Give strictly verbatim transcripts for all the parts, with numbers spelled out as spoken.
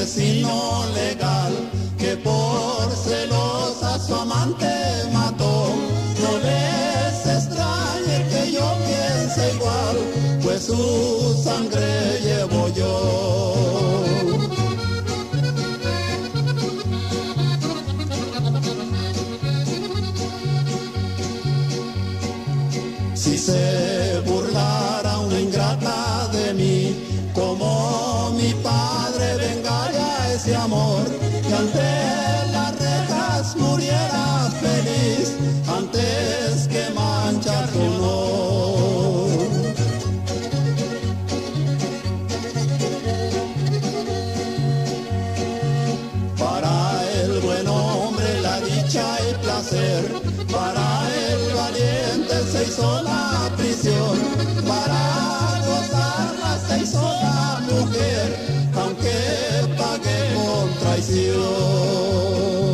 asesino legal que por celosa a su amante mató. No les extrañe que yo piense igual, pues su sangre llevo yo. Si se burlara una ingrata de mí, como mi padre vengaría ese amor, que ante las rejas muriera feliz, antes que manchar su honor. Para el buen hombre la dicha y placer, para el valiente se hizo la prisión, para gozarla se hizo la mujer, aunque pague con traición.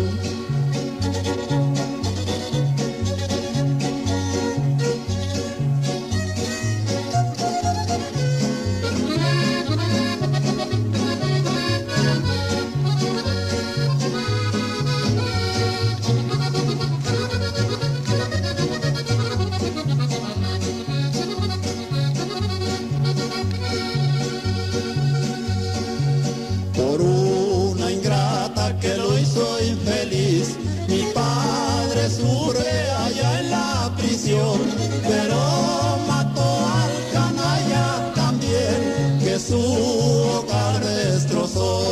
Por una ingrata que lo hizo infeliz, mi padre sufre allá en la prisión, pero mató al canalla también, que su hogar destrozó.